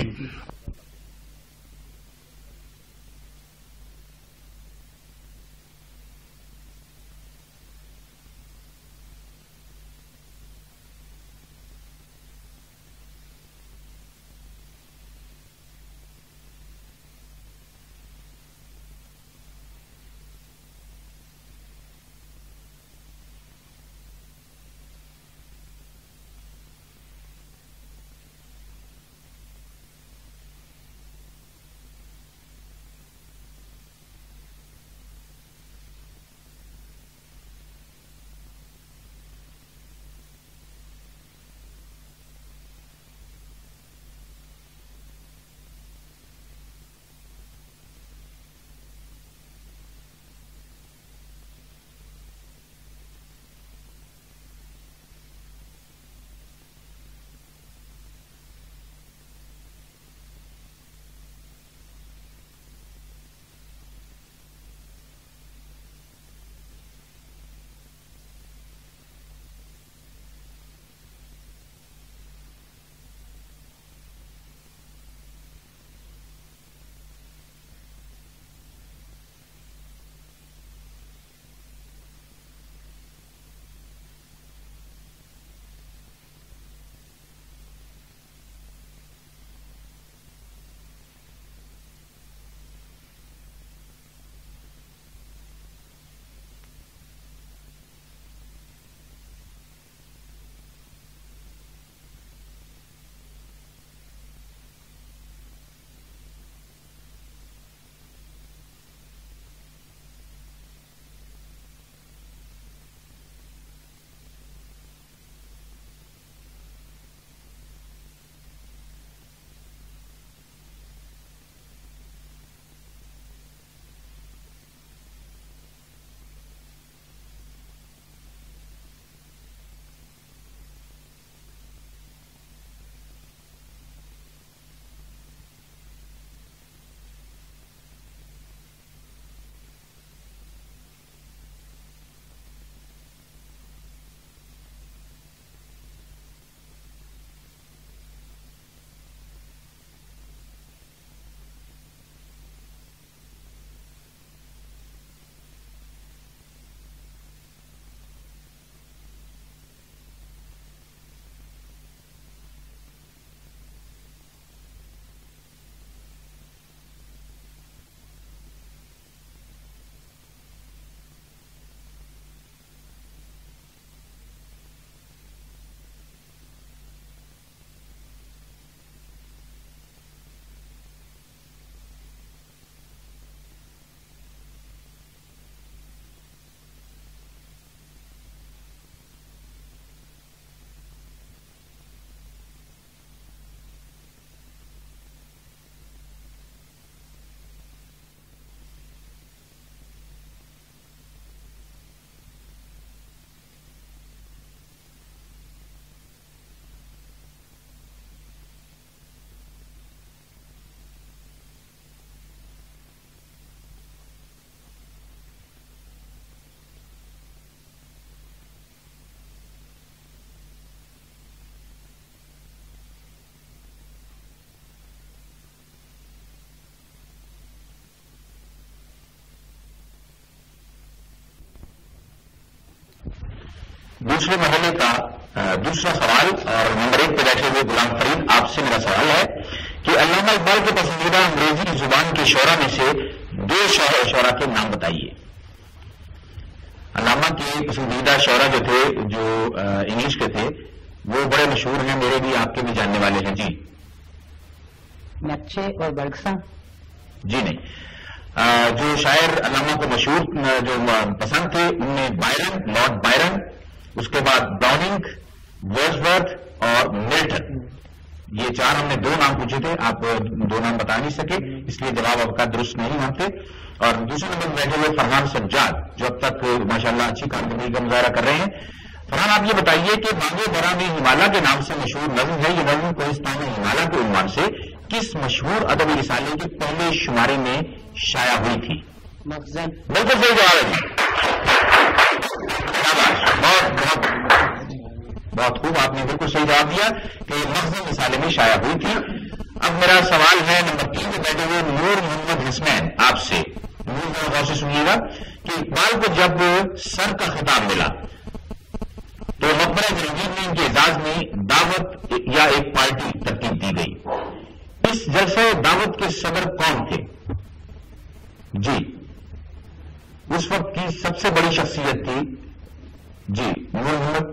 دوسرے مرحلے کا دوسرا سوال اور نمبر 1 پہ بیٹھے ہوئے غلام فرید، آپ سے میرا سوال ہے کہ علامہ اقبال کے پسندیدہ انگریزی زبان کے شعراء میں سے 2 شعراء کے نام بتائیے۔ علامہ کے پسندیدہ شعراء جو تھے، جو انگلش کے تھے، وہ بڑے مشہور ہیں، میرے بھی آپ کے بھی جاننے والے ہیں۔ جی نقشے اور برگسا؟ جی نہیں، جو شاعر علامہ کو مشہور جو پسند تھے ان میں بائرن، لارڈ بائرن، اس کے بعد براؤننگ، ورڈزورتھ اور ملٹن۔ یہ 4 ہم نے 2 نام پوچھے تھے، آپ 2 نام بتا نہیں سکے، اس لیے جواب آپ کا درست نہیں مانتے۔ اور دوسرے نمبر بیٹھے ہوئے فرحان سجاد، جو اب تک ماشاءاللہ اچھی کارکردگی کا مظاہرہ کر رہے ہیں۔ فرحان، آپ یہ بتائیے کہ بانگے برا میں ہمالیہ کے نام سے مشہور نظم ہے، یہ نظم کوہستان ہمالیہ کے عنوان سے کس مشہور ادبی رسالے کے پہلے شمارے میں شائع ہوئی تھی؟ مخزن؟ بالکل صحیح جواب ہے جی، بہت خوب، آپ نے بالکل صحیح جواب دیا کہ مخزن رسالے میں شائع ہوئی تھی۔ اب میرا سوال ہے نمبر 3 پہ بیٹھے ہوئے نور محمد حسنین، آپ سے نور ذرا غور سے سنیے گا کہ اقبال کو جب سر کا خطاب ملا تو مقبرہ جہانگیر میں ان کے اعزاز میں دعوت یا ایک پارٹی ترتیب دی گئی، اس جلسہ دعوت کے صدر کون تھے؟ جی اس وقت کی سب سے بڑی شخصیت تھی جی نور محمد۔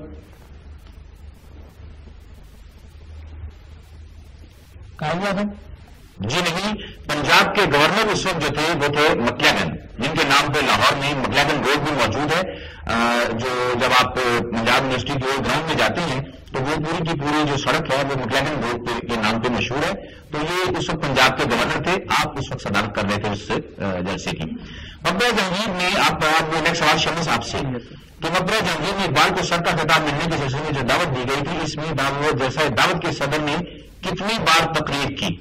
قائد اعظم؟ جی نہیں، پنجاب کے گورنر اس وقت جو تھے وہ تھے مکلیگن، جن کے نام پہ لاہور میں مکلیگن روڈ بھی موجود ہے۔ جو جب آپ پنجاب یونیورسٹی کے اولڈ گراؤنڈ میں جاتے ہیں تو وہ پوری کی پوری جو سڑک ہے وہ مکلیگن روڈ کے نام پہ مشہور ہے۔ تو یہ اس وقت پنجاب کے گورنر تھے، آپ اس وقت صدارت کر رہے تھے اس جلسے کی۔ مقبرہ جہانگیر میں آپ نیکسٹ سوال شمس آپ سے کہ مقبرہ جہانگیر میں اقبال کو سر کا خطاب ملنے کے سلسلے میں جو دعوت دی گئی تھی، اس میں جیسا دعوت کے صدر نے کتنی بار تقریر کی؟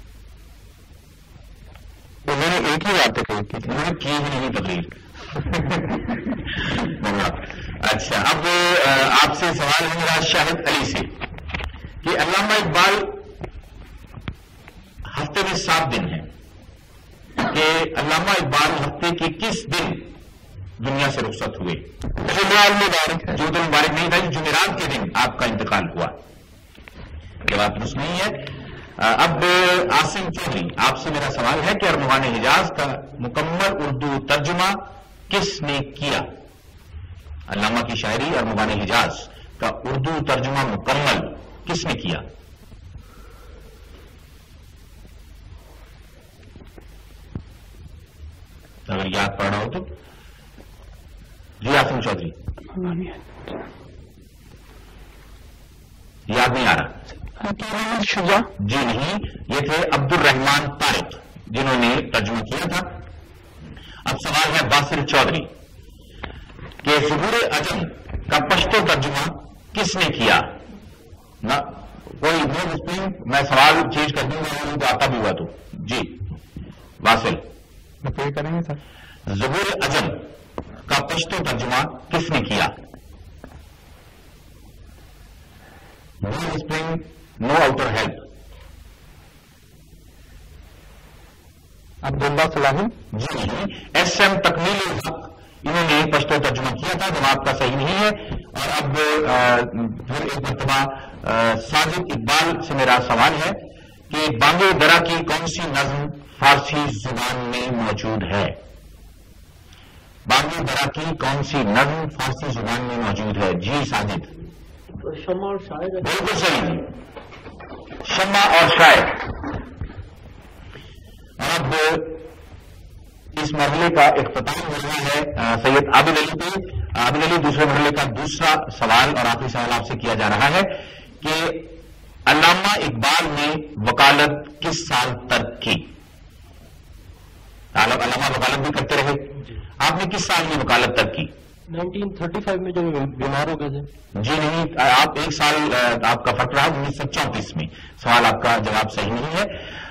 انہوں نے ایک ہی بار تقریر کی تھی، انہوں نے کی ہی نہیں تقریر۔ اچھا، اب آپ سے سوال ہے میرا شاہد علی سے کہ علامہ اقبال ہفتے میں 7 دن ہیں، کہ علامہ اقبال ہفتے کے کس دن دنیا سے رخصت ہوئے؟ جو دن مبارک نہیں تھا، جمعرات کے دن آپ کا انتقال ہوا۔ جواب درست نہیں ہے۔ اب عاصم چودھری، آپ سے میرا سوال ہے کہ ارمغان حجاز کا مکمل اردو ترجمہ کس نے کیا؟ علامہ کی شاعری ارمغان حجاز کا اردو ترجمہ مکمل کس نے کیا؟ اگر یاد پڑ رہا ہو تو جی عاصم چودھری، یاد نہیں آ رہا؟ شجاع؟ جی نہیں، یہ تھے عبد الرحمان طارق جنہوں نے ترجمہ کیا تھا۔ اب سوال ہے باسل چودھری کہ ظہور عجم کا پشتو ترجمہ کس نے کیا؟ نہ کوئی میں سوال چینج کر دوں گا تو آتا بھی ہوا تو جی باسل کریں گے سر۔ ظہور عجم کا پشتو ترجمہ کس نے کیا؟ No spring, no outer help. Abdullah Salahi? جی نہیں، ایس ایم تکمیل الحق انہوں نے پشتو ترجمہ کیا تھا، جواب کا صحیح نہیں ہے۔ اور اب پھر ایک مرتبہ ساجد اقبال سے میرا سوال ہے کہ بانگے درا کی کون سی نظم فارسی زبان میں موجود ہے؟ بانگے درا کی کون سی نظم فارسی زبان میں موجود ہے؟ جی ساجد۔ شمع اور شاعر؟ بالکل صحیح، شمع اور شاعر۔ اور اب اس مرحلے کا اختتام ہو رہا ہے سید عابد علی پہ۔ عابد علی، دوسرے مرحلے کا دوسرا سوال اور آخری سوال آپ سے کیا جا رہا ہے کہ علامہ اقبال نے وکالت کس سال ترک کی؟ علامہ وکالت بھی کرتے رہے، آپ نے کس سال میں وکالت ترک کی؟ 1935 میں جب بیمار ہو گئے تھے۔ جی نہیں، آپ ایک سال آپ کا فرق رہا 1934 میں۔ سوال آپ کا جواب صحیح نہیں ہے۔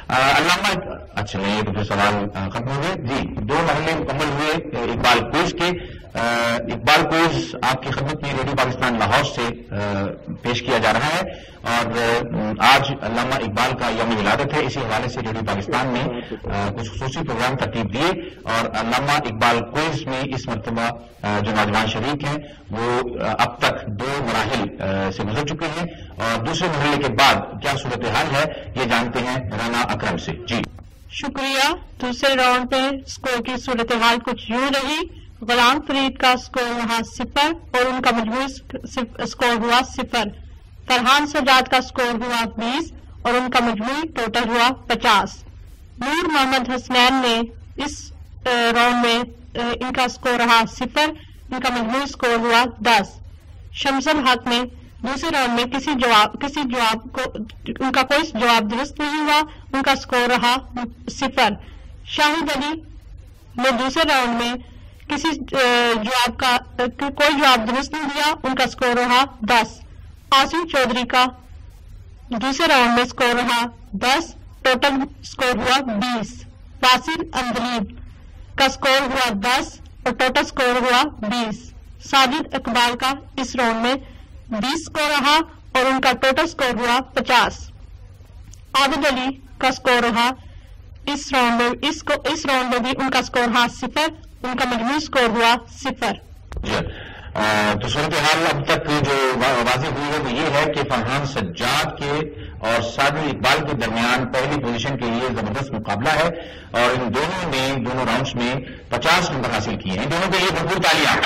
علامہ اچھا نہیں تو پھر سوال ختم ہو گئے جی. 2 مرحلے مکمل ہوئے اقبال کوئز کے. اقبال کوئز آپ کی خدمت میں ریڈیو پاکستان لاہور سے پیش کیا جا رہا ہے اور آج علامہ اقبال کا یوم ولادت ہے. اسی حوالے سے ریڈیو پاکستان نے کچھ خصوصی پروگرام ترتیب دیے اور علامہ اقبال کوئز میں اس مرتبہ جو نوجوان شریک ہیں وہ اب تک 2 مراحل سے گزر چکے ہیں اور دوسرے مرحلے کے بعد کیا صورتحال ہے یہ جانتے ہیں رانا اکرم سے. جی شکریہ. دوسرے راؤنڈ میں اسکور کی صورتحال کچھ یوں رہی. غلام فرید کا اسکور رہا 0 اور ان کا مجموعی اسکور ہوا 0. فرحان سجاد کا اسکور ہوا 20 اور ان کا مجموعی ٹوٹل ہوا 50. نور محمد حسنین نے اس راؤنڈ میں ان کا اسکور رہا 0. ان کا مجموعی اسکور ہوا 10. شمس الحق نے دوسرے راؤنڈ میں کسی جواب کو ان کا کوئی جواب درست نہیں ہوا. ان کا اسکور رہا 0. شاہد علی نے دوسرے راؤنڈ میں کسی جواب کا کوئی جواب درست نہیں دیا. ان کا اسکور رہا 10. عاصم چودھری کا دوسرے راؤنڈ میں اسکور رہا 10. ٹوٹل اسکور ہوا 20. واصل اندلیب کا اسکور ہوا 10 اور ٹوٹل اسکور ہوا 20. ساجد اقبال کا اس راؤنڈ میں 20 اسکور رہا اور ان کا ٹوٹل اسکور ہوا 50. عابد علی کا اسکور رہا اس راؤنڈ میں بھی ان کا اسکور رہا 0. ان کا مجموعی اسکور ہوا 0. تو صورتحال اب تک جو واضح ہوئی ہے وہ یہ ہے کہ فرحان سجاد کے اور ساجد اقبال کے درمیان پہلی پوزیشن کے لیے زبردست مقابلہ ہے اور ان دونوں نے دونوں راؤنڈز میں 50 نمبر حاصل کیے ہیں. دونوں کے لیے بھرپور تالیاں.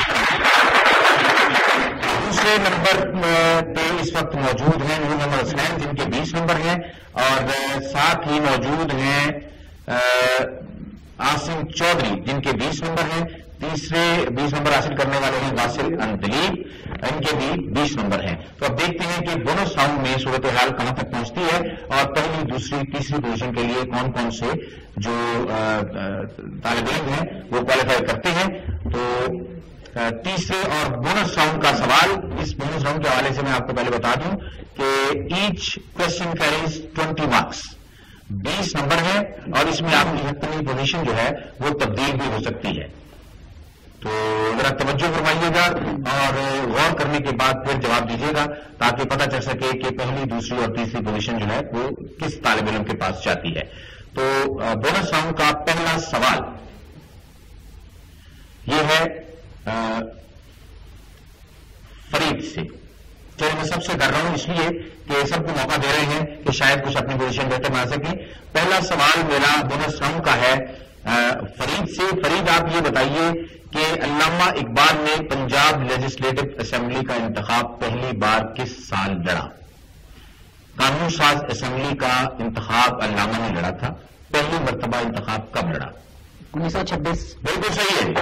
دوسرے نمبر پہ اس وقت موجود ہیں نور محمد حسنین جن کے 20 نمبر ہیں اور ساتھ ہی موجود ہیں عاصم چودھری جن کے 20 نمبر ہیں. تیسرے 20 نمبر حاصل کرنے والے ہیں واصل اندلیب ان کے بھی 20 نمبر ہیں. تو اب دیکھتے ہیں کہ بونس راؤنڈ میں صورتحال کہاں تک پہنچتی ہے اور پہلی دوسری تیسری پوزیشن کے لیے کون کون سے جو طالب علم ہیں وہ کوالیفائی کرتے ہیں. تو تیسرے اور بونس راؤنڈ کا سوال اس بونس راؤنڈ کے حوالے سے میں آپ کو پہلے بتا دوں کہ ایچ کوشچن کیریز 20 مارکس 20 نمبر ہے اور اس میں آپ کی اپنی پوزیشن جو ہے وہ تبدیل بھی ہو سکتی ہے. تو ذرا توجہ فرمائیے گا اور غور کرنے کے بعد پھر جواب دیجیے گا تاکہ پتہ چل سکے کہ پہلی دوسری اور تیسری پوزیشن جو ہے وہ کس طالب علم کے پاس جاتی ہے. تو بونس راؤنڈ کا پہلا سوال یہ ہے فرید سے. چلے میں سب سے کر رہا ہوں اس لیے کہ سب کو موقع دے رہے ہیں کہ شاید کچھ اپنی پوزیشن بہتر بنا سکیں. پہلا سوال میرا بونس راؤنڈ کا ہے فرید سے. فرید آپ یہ بتائیے کہ علامہ اقبال نے پنجاب لیجسلیٹو اسمبلی کا انتخاب پہلی بار کس سال لڑا؟ قانون ساز اسمبلی کا انتخاب علامہ نے لڑا تھا. پہلی مرتبہ انتخاب کب لڑا؟ 1926. بالکل صحیح ہے.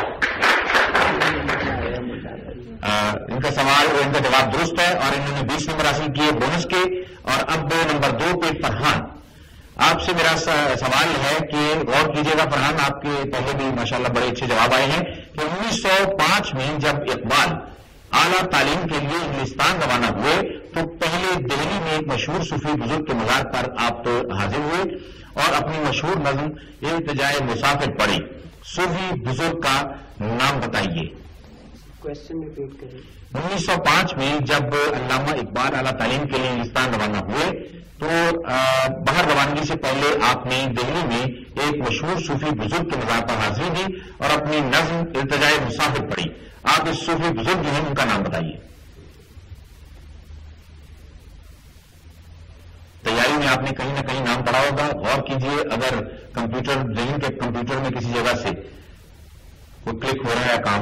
ان کا سوال اور ان کا جواب درست ہے اور انہوں نے 20 نمبر حاصل کیے بونس کے. اور اب نمبر 2 پہ فرحان. آپ سے میرا سوال ہے کہ غور کیجیے گا فرحان آپ کے پہلے بھی ماشاءاللہ بڑے اچھے جواب آئے ہیں کہ 1905 میں جب اقبال اعلیٰ تعلیم کے لیے انگلستان روانہ ہوئے تو پہلے دہلی میں ایک مشہور صوفی بزرگ کے مزار پر آپ حاضر ہوئے اور اپنی مشہور نظم التجائے مسافر پڑھی. صوفی بزرگ کا نام بتائیے. کوشچن ریپیٹ کریں. 1905 میں جب علامہ اقبال اعلیٰ تعلیم کے لیے انگلستان روانہ ہوئے تو باہر روانگی سے پہلے آپ نے دہلی میں ایک مشہور صوفی بزرگ کے مزار پر حاضری دی اور اپنی نظم التجائے مسافر پڑھی. آپ اس صوفی بزرگ جو ہیں ان کا نام بتائیے. تیاری میں آپ نے کہیں نہ کہیں نام پڑھا ہوگا. غور کیجئے اگر کمپیوٹر ذہن کے کمپیوٹر میں کسی جگہ سے کوئی کلک ہو رہا ہے کام.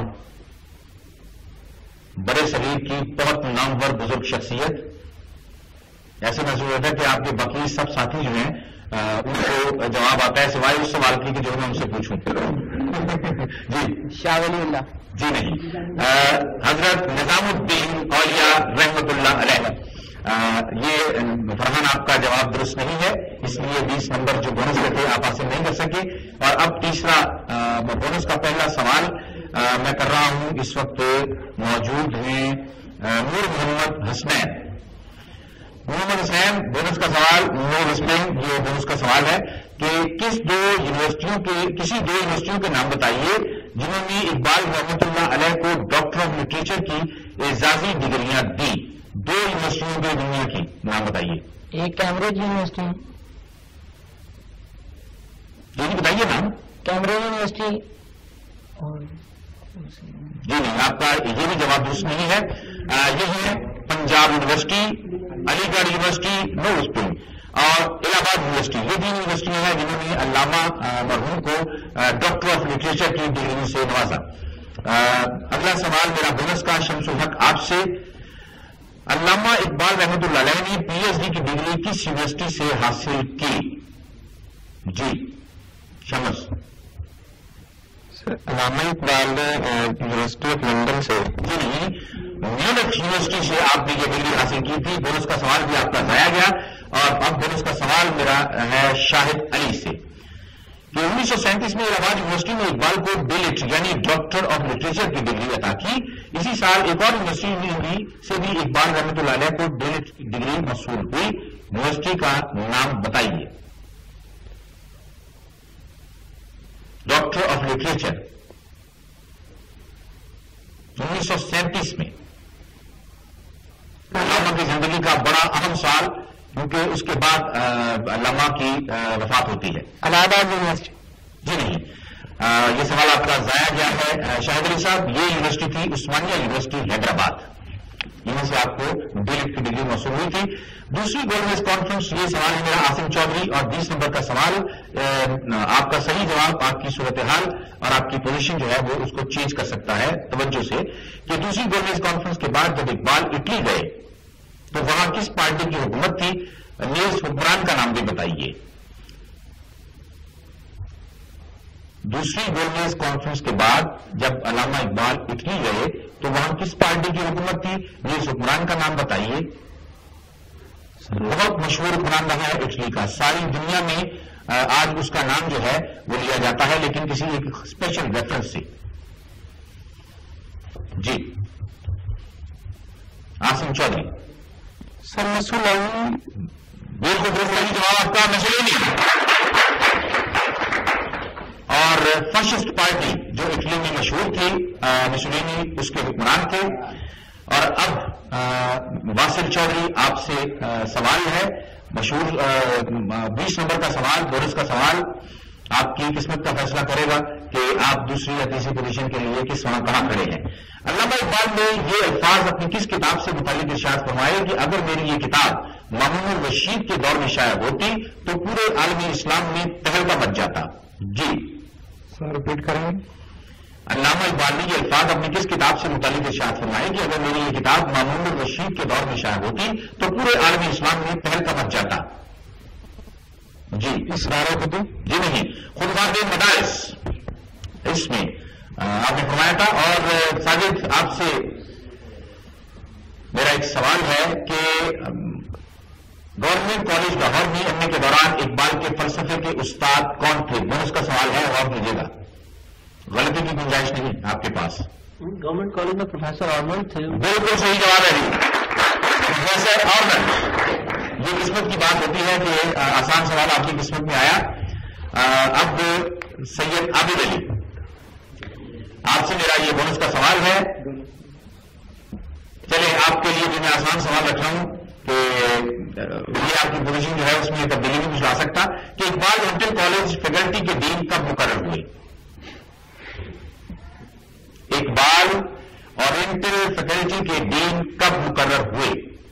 بڑے صغیر کی بہت نامور بزرگ شخصیت. ایسے محسوس ہوتا ہے کہ آپ کے باقی سب ساتھی جو ہیں ان کو جواب آتا ہے سوائے اس سوال کی کہ جو میں ان سے پوچھوں. جی شاہ ولی اللہ. جی نہیں. حضرت نظام الدین اولیاء رحمت اللہ علیہ. یہ فرحان آپ کا جواب درست نہیں ہے اس لیے 20 نمبر جو بونس کے تھے آپ حاصل نہیں کر سکے. اور اب تیسرا بونس کا پہلا سوال میں کر رہا ہوں. اس وقت موجود ہیں نور محمد حسنین. محمد حسین بونس کا سوال. نور حسنین یہ بونس کا سوال ہے کہ کسی دو یونیورسٹیوں کے نام بتائیے جنہوں نے اقبال رحمۃ اللہ علیہ کو ڈاکٹر آف لٹریچر کی اعزازی ڈگریاں دی. دو یونیورسٹیوں کے دنیا کی نام بتائیے. ایک کیمبرج یونیورسٹی. جی بتائیے نام. Cambridge university. جی نہیں, آپ کا یہ بھی جواب درست نہیں ہے. یہ ہے پنجاب یونیورسٹی, علی گڑھ یونیورسٹی, نو اسپرنگ اور الہ آباد یونیورسٹی. یہ تین یونیورسٹیاں ہیں جنہوں نے علامہ مرحوم کو ڈاکٹر آف لٹریچر کی ڈگری سے نوازا. اگلا سوال میرا بونس کا شمس الحق آپ سے. علامہ اقبال رحمۃ اللہ علیہ نے پی ایچ ڈی کی ڈگری کس یونیورسٹی سے حاصل کی؟ جی شمس. علامہ اقبال نے یونیورسٹی آف لندن سے. جی نہیں, میونک یونیورسٹی سے آپ نے یہ ڈگری حاصل کی تھی. بونس کا سوال بھی آپ کا ضائع گیا. اور اب بونس کا سوال میرا ہے شاہد علی سے کہ 1937 میں الہ آباد یونیورسٹی نے اقبال کو ڈی لٹ یعنی ڈاکٹر آف لٹریچر کی ڈگری عطا کی. اسی سال ایک اور یونیورسٹی سے بھی اقبال رحمۃ اللہ علیہ کو ڈی لٹ کی ڈگری موصول ہوئی. یونیورسٹی کا نام بتائیے. ڈاکٹر آف لٹریچر 1937 میں علامہ کی زندگی کا بڑا اہم سال, کیونکہ اس کے بعد علامہ کی وفات ہوتی ہے. الہ آباد یونیورسٹی. جی نہیں, یہ سوال آپ کا ضائع گیا ہے شاہد علی صاحب. یہ یونیورسٹی تھی عثمانیہ یونیورسٹی حیدرآباد. یہاں سے آپ کو ڈی لٹ کی ڈگری موصول ہوئی تھی. دوسری گولڈ میز کانفرنس, یہ سوال ہے میرا آصم چودھری. اور 20 نمبر کا سوال, آپ کا صحیح جواب آپ کی صورتحال اور آپ کی پوزیشن جو ہے وہ اس کو چینج کر سکتا ہے. توجہ سے کہ دوسری گولڈ میز کانفرنس کے بعد جب اقبال اٹلی گئے تو وہاں کس پارٹی کی حکومت تھی؟ نیز حکمران کا نام بھی بتائیے. دوسری گولڈ میز کانفرنس کے بعد جب علامہ اقبال اٹلی گئے تو وہاں کس پارٹی کی حکومت تھی؟ نیز حکمران کا نام بتائیے. بہت مشہور حکمران رہا ہے اٹلی کا. ساری دنیا میں آج اس کا نام جو ہے وہ لیا جاتا ہے, لیکن کسی ایک اسپیشل ریفرنس سے. جی آصم چودھری. Sir Mussolini. بالکل درست صحیح جواب آپ کا مسولینی. اور فاشسٹ پارٹی جو اٹلی میں مشہور تھی, مسولینی اس کے حکمران تھے. اور اب واصل چودھری آپ سے سوال ہے مشہور 20 نمبر کا سوال, بونس کا سوال. آپ کی قسمت کا فیصلہ کرے گا کہ آپ دوسری یا تیسری پوزیشن کے لیے کس وہاں کہاں کھڑے ہیں. علامہ اقبال نے یہ الفاظ اپنی کس کتاب سے متعلق ارشاد فرمائے کہ اگر میری یہ کتاب مامون الرشید کے دور میں شائع ہوتی تو پورے عالمی اسلام میں تہلکہ مچ جاتا. جی سر ریپیٹ کریں گے. علامہ اقبال نے یہ الفاظ اپنی کس کتاب سے متعلق ارشاد فرمائے کہ اگر میری یہ کتاب مامون الرشید کے دور میں شائع ہوتی تو پورے عالمی اسلام میں تہلکہ مچ جاتا. جی اس بارے کو جی نہیں, خطبات مدارس اس میں آپ نے فرمایا تھا. اور ساجد آپ سے میرا ایک سوال ہے کہ گورنمنٹ کالج لاہور میں ایم اے کے دوران اقبال کے فلسفے کے استاد کون تھے؟ بونس کا سوال ہے, غور کیجیے گا. غلطی کی گنجائش نہیں آپ کے پاس. گورنمنٹ کالج میں پروفیسر آرمنڈ تھے. بالکل صحیح جواب ہے پروفیسر آرمنڈ. یہ قسمت کی بات ہوتی ہے کہ آسان سوال آپ کی قسمت میں آیا. اب سید عابد علی آپ سے میرا یہ بونس کا سوال ہے. چلے آپ کے لیے جو میں آسان سوال رکھ رہا ہوں کہ یہ آپ کی پوزیشن جو ہے اس میں تبدیلی بھی کچھ لا سکتا کہ اقبال اورینٹل کالج فیکلٹی کے ڈین کب مقرر ہوئے؟ اقبال اورینٹل فیکلٹی کے ڈین کب مقرر ہوئے؟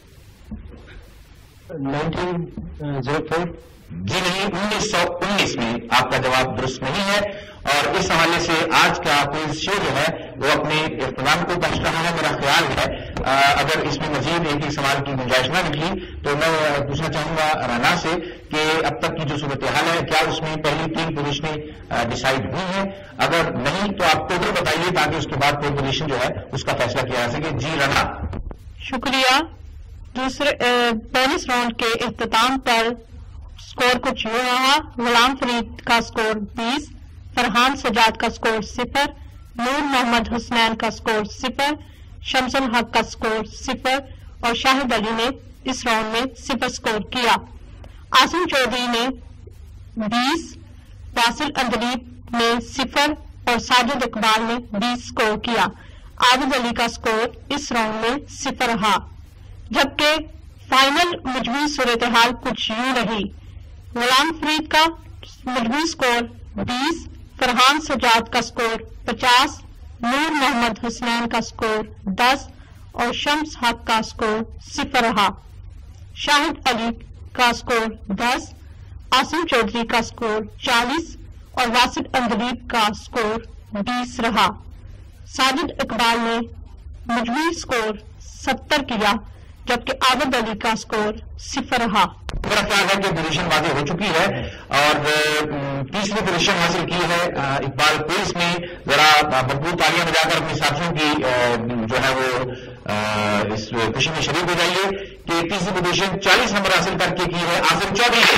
1904. جی نہیں, 1919 میں. آپ کا جواب درست نہیں ہے. اور اس حوالے سے آج کا کوئی شو جو ہے وہ اپنے اختتام کو پہنچ رہا ہے. میرا خیال ہے اگر اس میں مزید ایک سوال کی گنجائش نہ نکلی تو میں پوچھنا چاہوں گا رانا سے کہ اب تک کی جو صورتحال ہے کیا اس میں پہلی 3 پوزیشنیں ڈیسائیڈ ہوئی ہیں؟ اگر نہیں تو آپ ٹوٹل بتائیے تاکہ اس کے بعد کوئی پوزیشن جو ہے اس کا فیصلہ کیا جا سکے. جی رانا. شکریہ. دوسرے بونس راؤنڈ کے اختتام پر سکور کچھ یوں رہا. غلام فرید کا سکور 20, فرحان سجاد کا سکور 0, نور محمد حسنین کا سکور 0, شمس الحق کا سکور 0 اور شاہد علی نے اس راؤنڈ میں 0 سکور کیا. آصم چودھری نے 20, वासिल अंदलीब ने 0 और साजिद इकबाल ने 20 स्कोर किया। आबिद अली का स्कोर इस राउंड में 0 रहा, जबकि फाइनल मजमूई सूरत हाल कुछ यूं रही। गुलाम फरीद का मजमूई स्कोर 20, फरहान सजाद का स्कोर 50, नूर मोहम्मद हुसनैन का स्कोर 10 और शम्स हक का स्कोर 0 रहा। शाहिद अली का स्कोर 10, आसिम चौधरी का स्कोर 40 और वासिल अंदलीब का स्कोर 20 रहा। साजिद इकबाल ने मजमूई स्कोर 70 किया, जबकि आबिद अली का स्कोर 0 रहा। मेरा ख्याल है कि पोजीशन वाज़ेह हो चुकी है और तीसरी पोजीशन हासिल की है इकबाल कुइस ने। जरा भरपूर तालियां बजाकर अपने साथियों की जो है वो इस खुशी में शरीक हो जाइए कि तीसरी पोजीशन 40 नंबर हासिल करके की है आसिम चौधरी ने।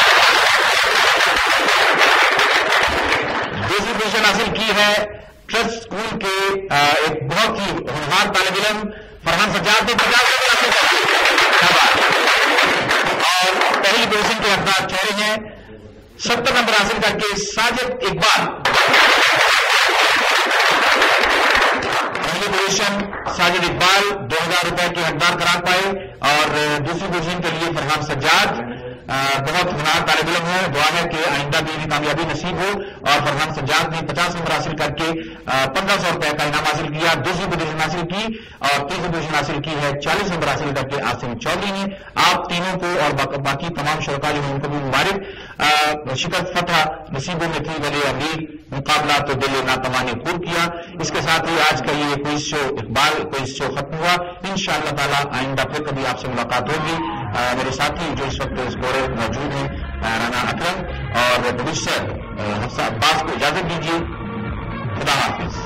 दूसरी पोजीशन हासिल की है ट्रस्ट स्कूल के एक बहुत ही होनहार तालिब इल्म फरहान सज्जाद ने 50 नंबर हासिल और पहली पोजीशन के हकदार चेहरे हैं 70 नंबर हासिल करके साजिद इकबाल। पहली पोजीशन साजिद इकबाल 2000 रुपए के हकदार करार पाए और दूसरी पोजीशन के लिए फरहान सज्जाद बहुत हुनर तालिब इल्म है। दुआ है कि आइंदा भी इन्हें कामयाबी नसीब हो। और फरहान सज्जाद ने 50 नंबर हासिल करके 1500 रुपए का इनाम हासिल किया। दूसरी पोजीशन हासिल की और तीसरी पोजीशन हासिल की है 40 नंबर हासिल करके आसिम चौधरी ने। आप तीनों को और बाकी तमाम शुरका जो है उनको भी मुबारक। शिकस्त फतह नसीबों में थी वली अमीर, मुकाबला तो दिल नातमा ने खूब किया। इसके साथ ही आज का ये quiz show Iqbal quiz show खत्म हुआ। इंशाअल्लाह ताला आइंदा फिर कभी आपसे मुलाकात होगी। मेरे साथी जो इस वक्त इस घोड़े मौजूद हैं राना अकरम और प्रोड्यूसर हफ्सा अब्बास को इजाजत दीजिए। खुदा हाफिज।